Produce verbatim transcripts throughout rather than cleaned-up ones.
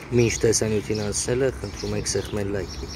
Մինչ տեսանյութին անցնելը խնդրում ենք սեղմել լայքի։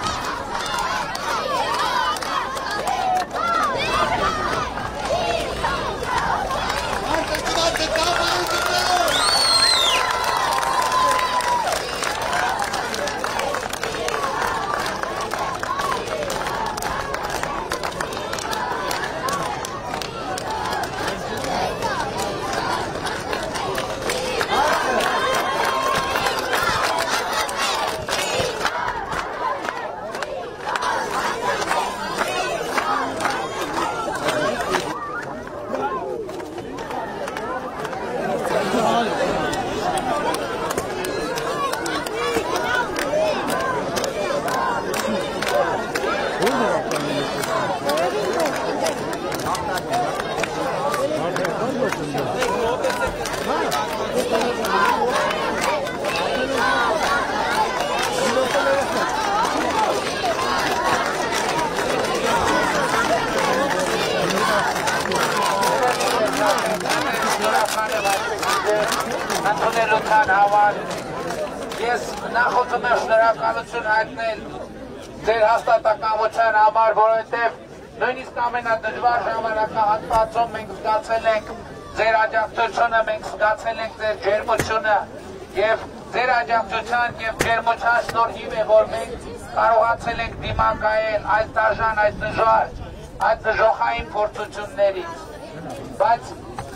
Ես նախորդում եմ շնորհակալություն հայտնել ձեր հաստատակամության համար, որովհետև նույնիսկ ամենադժվար ժամանակահատվածում մենք զգացել ենք ձեր աջակցությունը, մենք զգացել ենք ձեր ջերմությունը եւ ձեր աջակցության եւ ջերմության շնորհիվ է, որ մենք կարողացել ենք դիմակայել այս դաժան, այս դժվար, այս դժոխային փորձություններից։ Բայց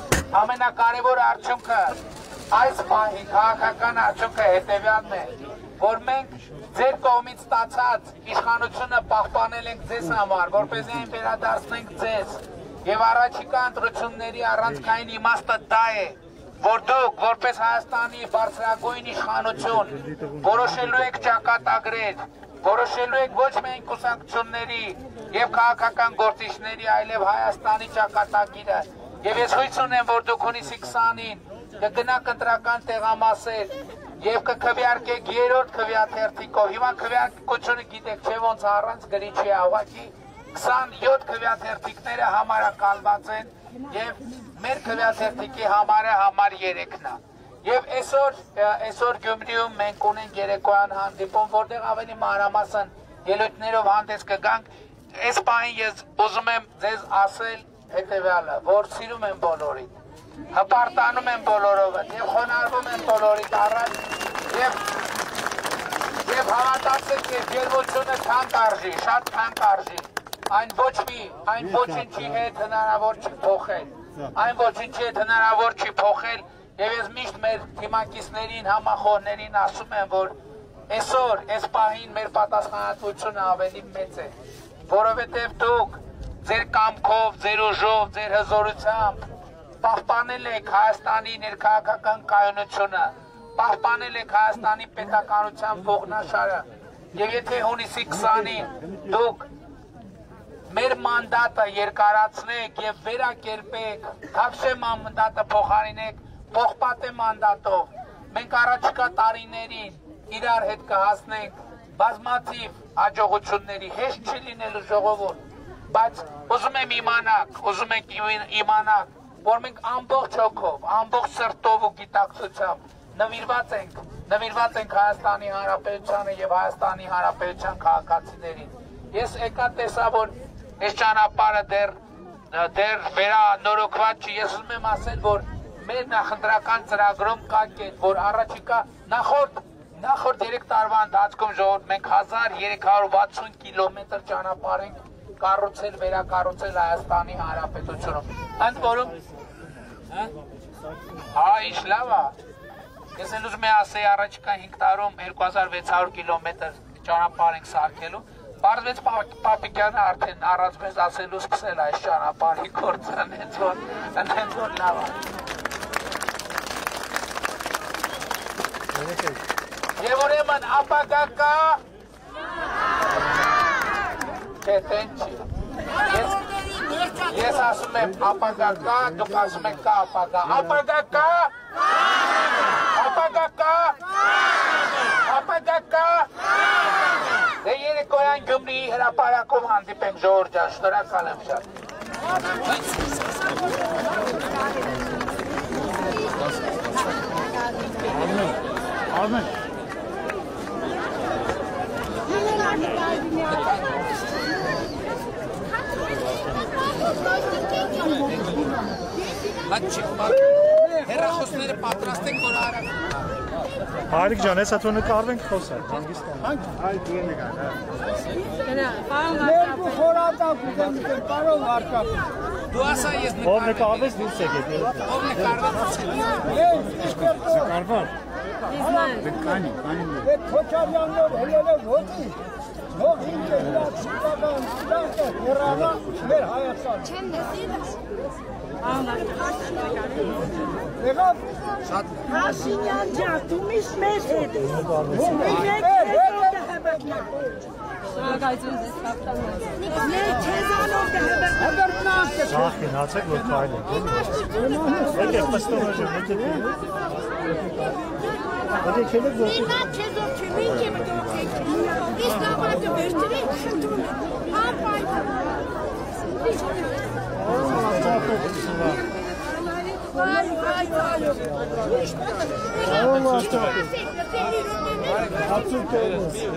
ամենակարևոր արդյունքը այս պահի քաղաքական արդյունքը հետևյալն է, որ մենք ձեր կողմից ստացած իշխանությունը պահպանել ենք ձեզ համար, որպեսզի այն վերադարձնենք ձեզ, եւ առաջիկա ընտրությունների առանցքային իմաստը դա է, որ դուք որպես Հայաստանի բարձրագույն իշխանություն որոշելու եք ճակատագրեր, որոշելու եք ոչ միայն կուսակցությունների եւ քաղաքական գործիչների, այլև Հայաստանի ճակատագիրը, եւ ես հույս ունեմ, որ դուք հունիսի քսանին կգնաք ընտրական տեղամասեր եւ կքվեարկեք երրորդ քվեաթերթիկով։ Հիմա քվեարկությունը գիտեք չէ ոնց առանց գրի չի ուղղակի քսանյոթ քվեաթերթիկները համարակալված են եւ մեր քվեաթերթիկի համարը համար երեքն է։ Եվ այսօր այսօր Գյումրիում մենք ունենք երեկոյան հանդիպում, որտեղ ավելի մանրամասն ելույթներով հանդես կգանք։ Այս պահին ես ուզում եմ ձեզ ասել հետեւյալը, որ սիրում եմ բոլորին, հպարտանում եմ բոլորովդ եւ խոնարհվում եմ բոլորիդ առաջ եւ եւ հավատացեք, որ ջերմությունը թանկ արժի, շատ թանկ արժի։ Այն ոչ մի, այն ոչինչի հետ հնարավոր չի փոխել։ Այն ոչինչի հետ հնարավոր չի փոխել եւ ես միշտ մեր թիմակիցներին, համախոհներին ասում եմ, որ այսօր այս պահին մեր պատասխանատվությունը ավելի մեծ է, որովհետեւ դուք ձեր կամքով, ձեր ուժով, ձեր հզորությամբ պահպանել եք Հայաստանի ներքաղաքական կայունությունը, պահպանել եք Հայաստանի պետականության ողնաշարը եւ եթե հունիսի քսանին դուք մեր մանդատը երկարացնեք եւ վերակերպեք, Թավշե մանդատը փոխարինեք Պողպատե մանդատով, մենք առաջիկա տարիներին իրար հետ կհասնենք բազմաթիվ հաջողությունների, հեշտ չի լինելու ժողովուրդ, բայց ուզում եմ իմանաք, ուզում եք իմանաք, որ մենք ամբողջ հոգով, ամբողջ սրտով ու գիտակցությամբ նվիրված ենք, նվիրված ենք Հայաստանի Հանրապետությանը եւ Հայաստանի Հանրապետության քաղաքացիներին։ Ես եկա տեսա, որ այս ճանապարհը դեռ դեռ վերանորոգված չի, ես ուզում եմ ասել, որ մեր նախընտրական ծրագրում կա կետ, որ առաջիկա նախորդ նախորդ երեք տարվա ընթացքում ժողովուրդ մենք հազար երեք հարյուր վաթսուն կիլոմետր ճանապարհ ենք կառուցել, վերակառուցել Հայաստանի Հանրապետությունում։ Ընդ որում, հա, ինչ լավ է։ Ես էլ ուզում եմ ասել առաջիկա հինգ տարում երկու հազար վեց հարյուր կիլոմետր ճանապարհ ենք սարքելու։ Պարզվեց Պապիկյանը արդեն առանց ասելու սկսել այս ճանապարհի գործը, հենց որ հենց որ լավ է։ Եվ ուրեմն ապագա կա։ Չէ, տեն չի։ Ես ասում եմ ապագա կա, դուք ասում եք կա ապագա։ Ապագա կա։ Ապագա կա։ Ապագա կա։ Դե երեկոյան Գյումրիի հրապարակում հանդիպենք ժողովուրդ ջան, շնորհակալ եմ շատ։ Արմեն, Արմեն Հերախոսները պատրաստ են, որ արա։ Հարիկ ջան, հեսա թողնը կարվենք խոսալ, հանգիստան։ Այ դու նկա։ Գնա, պարոն Ներու խորատակ ուզեմ դեր, պարոն Վարդապետ։ Դու ասա ես Ով նկարվեմ։ նկարվեց դուրս եկեք։ Ով նկարվեց։ Ես իսկերտո։ Կարվան։ Իզման։ Կանի, կանի։ Այդ Քոչարյանով հելելը ոտի։ Նող ինքը լացիկական ստանքը հեռանա մեր Հայաստան։ Չեմ նսիլս։ Պարոն Վարդապետ։ Եղավ։ Հաշինյան ջան, դու միշտ մեզ հետ ես։ Ու մենք Շնորհակալություն ձեզ կապիտան։ Մենք քեզանով դահբեկ։ Ադերնացը։ Սաղ գնացեք, որ քայլեք։ Եկեք պստով ջան, եկեք։ Եկեք ելեք որ։ Ինա քեզով չմինչ եմ դոքեք։ Իս դավակը վերցրի, շտուն։ Ապայ։ Վայ, վայ, վայ։ Ացուկ է։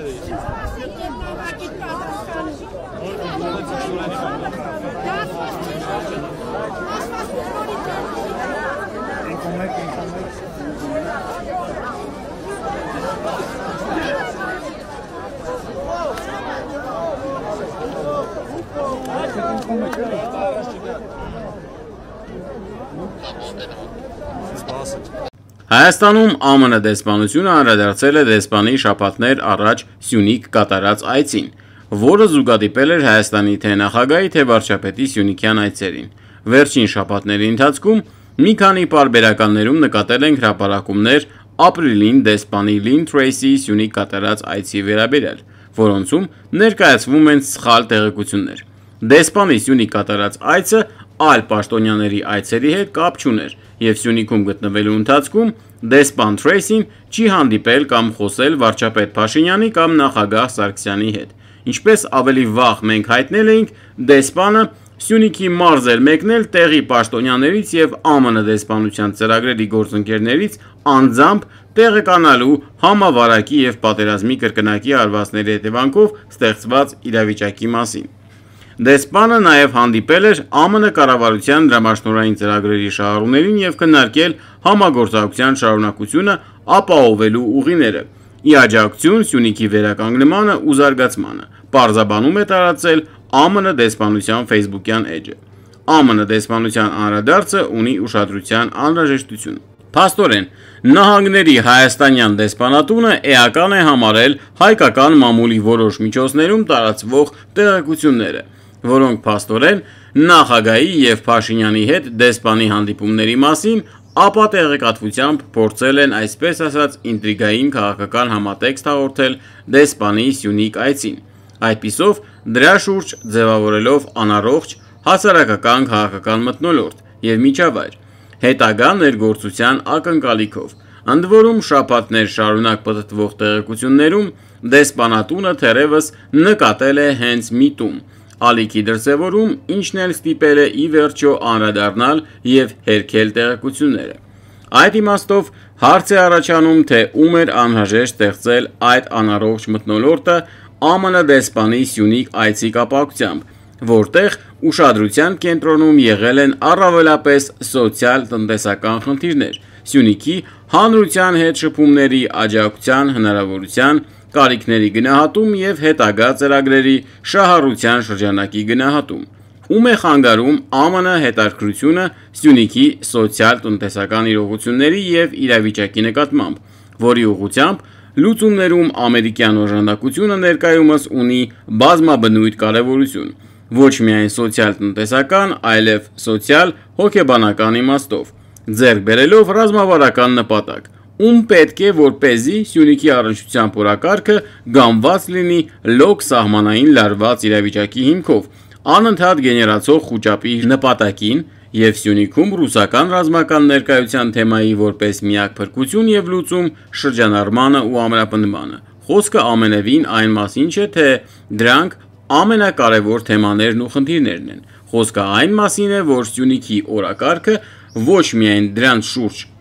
Հայաստանում Á Մ Ն դեսպանությունը անդրադարձել է դեսպանի շաբաթներ առաջ Սյունիք կատարած այցին, որը զուգադիպել էր Հայաստանի թե նախագահի, թե վարչապետի Սյունիքյան այցերին։ Վերջին շաբաթների ընթացքում մի քանի պարբերականներում նկատել ենք հրապարակումներ ապրիլին դեսպանի Լին Թրեյսի Սյունիք կատարած այցի վերաբերյալ, որոնցում ներկայացվում են սխալ տեղեկություններ։ Դեսպանի Սյունիք կատարած այցը այլ պաշտոնյաների այցերի հետ կապ չուներ, և Սյունիքում գտնվելու ընթացքում դեսպան Թրեյսին չի հանդիպել կամ խոսել վարչապետ Փաշինյանի կամ նախագահ Սարգսյանի հետ։ Ինչպես ավելի վաղ մենք հայտնել էինք, դեսպանը Սյունիքի մարզ էր մեկնել տեղի պաշտոնյաներից և Á Մ Ն դեսպանության ծրագրերի գործընկերներից անձամբ տեղեկանալու համավարակի և պատերազմի կրկնակի հարվածների հետևանքով ստեղծված իրավիճակի մասին։ Դեսպանը նաև հանդիպել էր Á Մ Ն կառավարության դրամաշնորհային ծրագրերի շահառուներին և քննարկել համագործակցության շարունակությունը ապահովելու ուղիները, ի աջակցություն Սյունիքի վերականգնմանը ու զարգացմանը, պարզաբանում է տարածել Á Մ Ն դեսպանության ֆեյսբուքյան էջը։ Á Մ Ն դեսպանության անդրադարձը ունի ուշադրության անհրաժեշտություն։ Փաստորեն, Նահանգների հայաստանյան դեսպանատունը էական է համարել հայկական մամուլի որոշ միջոցներում տարածվող տեղեկությունները, որոնք փաստորեն նախագահի և Փաշինյանի հետ դեսպանի հանդիպումների մասին ապա տեղեկատվությամբ փորձել են այսպես ասած ինտրիգային քաղաքական համատեքստ հաղորդել դեսպանի Սյունիք այցին, այդպիսով դրա շուրջ ձևավորելով անառողջ հասարակական քաղաքական մթնոլորտ և միջավայր, հետագա ներգործության ակնկալիքով, ընդ որում շաբաթներ շարունակ պտտվող տեղեկություններում դեսպանատունը թերևս նկատել է հենց միտում, ալիքի դրսևորում, ինչն էլ ստիպել է ի վերջո անդրադառնալ և հերքել տեղեկությունները։ Այդ իմաստով հարց է առաջանում, թե ում էր անհրաժեշտ ստեղծել այդ անառողջ մթնոլորտը Á Մ Ն դեսպանի Սյունիք այցի կապակցությամբ, որտեղ ուշադրության կենտրոնում եղել են առավելապես սոցիալ-տնտեսական խնդիրներ, Սյունիքի հանրության հետ շփումների աջակցության հնարավորության, կարիքների գնահատում և հետագա ծրագրերի շահառության շրջանակի գնահատում։ Ում է խանգարում Á Մ Ն հետաքրքրությունը Սյունիքի սոցիալ-տնտեսական իրողությունների և իրավիճակի նկատմամբ, որի ուղղությամբ լուծումներում ամերիկյան օժանդակությունը ներկայումս ունի բազմաբնույթ կարևորություն, ոչ միայն սոցիալ-տնտեսական, այլև սոցիալ-հոգեբանական իմաստով, ձեռք բերելով ռազմավարական նպատակ, ում պետք է որպեսզի Սյունիքի առնչությամբ օրակարգը գանված լինի լոկ սահմանային լարված իրավիճակի հիմքով, անընդհատ գեներացող խուճապի նպատակին և Սյունիքում ռուսական ռազմական ներկայության թեմայի որպես միակ փրկություն և լուծում շրջանառմանը ու ամրապնդմանը։ Խոսքը ամենևին այն մասին չէ, թե դրանք ամենակարևոր թեմաներն ու խնդիրներն են։ Խոսքը այն մասին է, որ Սյունիքի օրակարգը ոչ միայն դրանց շուրջ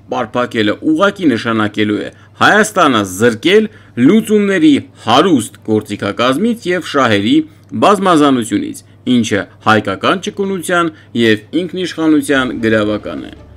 պարփակելը ուղղակի նշանակելու է Հայաստանը զրկել լուծումների հարուստ գործիքակազմից և շահերի բազմազանությունից, ինչը հայկական ճկունության և ինքնիշխանության գրավական է։